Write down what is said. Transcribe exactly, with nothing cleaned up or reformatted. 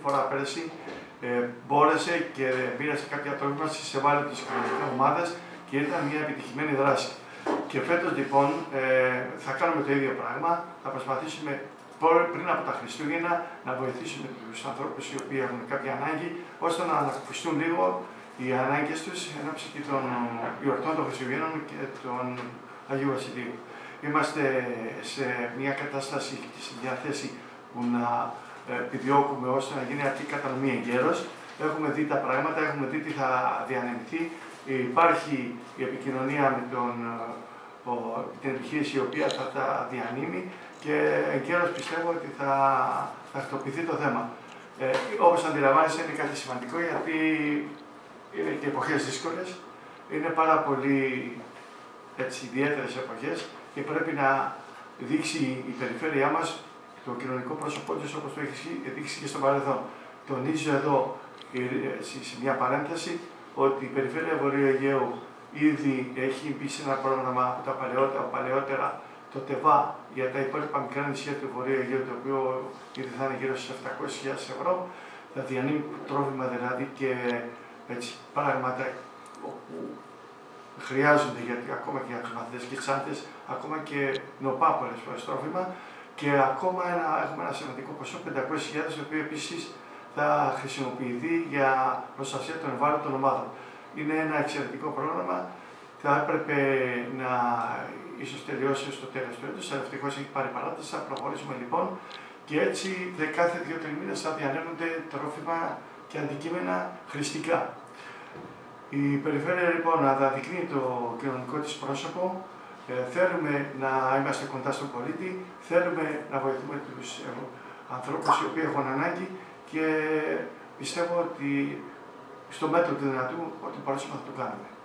φορά πέρσι ε, μπόρεσε και μοίρασε κάποια τρόφιμα στις ευάλωτες κοινωνικές ομάδες και ήταν μια επιτυχημένη δράση. Και φέτος λοιπόν ε, θα κάνουμε το ίδιο πράγμα, θα προσπαθήσουμε πριν από τα Χριστούγεννα να βοηθήσουμε τους ανθρώπους οι οποίοι έχουν κάποια ανάγκη, ώστε να ανακουφιστούν λίγο οι ανάγκες τους εν ώψη και των γιορτών των Χριστουγέννων και των Αγίου Βασιλείου. Είμαστε σε μια κατάσταση και σε μια θέση που να επιδιώκουμε ώστε να γίνει αυτή η κατανομή εγκαίρως. Έχουμε δει τα πράγματα, έχουμε δει τι θα διανεμηθεί. Υπάρχει η επικοινωνία με τον, ο, την επιχείρηση η οποία θα τα διανύμει και εγκαίρως πιστεύω ότι θα τακτοποιηθεί το θέμα. Ε, όπως αντιλαμβάνεσαι είναι κάτι σημαντικό γιατί είναι και εποχές δύσκολες, είναι πάρα πολύ έτσι, ιδιαίτερες εποχές και πρέπει να δείξει η περιφέρειά μας το κοινωνικό πρόσωπό της όπως το έχει δείξει και στο παρελθόν. Τονίζω εδώ σε μια παρένθεση ότι η περιφέρεια Βορείου Αιγαίου ήδη έχει μπει σε ένα πρόγραμμα από τα παλαιότερα, παλαιότερα το ΤΕΒΑ για τα υπόλοιπα μικρά νησιά του Βορείου Αιγαίου, το οποίο ήδη θα είναι γύρω στις επτακόσιες χιλιάδες ευρώ. Θα διανύμει τρόφιμα δηλαδή και έτσι, πράγματα όπου χρειάζονται, γιατί ακόμα και για τους μαθητές και τσάντες, ακόμα και νοπά πολλές φορές τρόφιμα και ακόμα ένα, έχουμε ένα σημαντικό ποσό, πεντακόσιες χιλιάδες, το οποίο επίσης θα χρησιμοποιηθεί για προστασία των ευάλωτων ομάδων. Είναι ένα εξαιρετικό πρόγραμμα, θα έπρεπε να ίσως τελειώσει στο τέλος του έτους, αλλά ευτυχώς έχει πάρει παράταση, θα προχωρήσουμε λοιπόν και έτσι κάθε δύο-τρεις μήνες θα διανέμονται τρόφιμα και αντικείμενα χρηστικά. Η περιφέρεια λοιπόν αναδεικνύει το κοινωνικό της πρόσωπο, ε, θέλουμε να είμαστε κοντά στον πολίτη, θέλουμε να βοηθούμε τους ε, ανθρώπους οι οποίοι έχουν ανάγκη και πιστεύω ότι στο μέτρο του δυνατού ότι μπορέσουμε να το κάνουμε.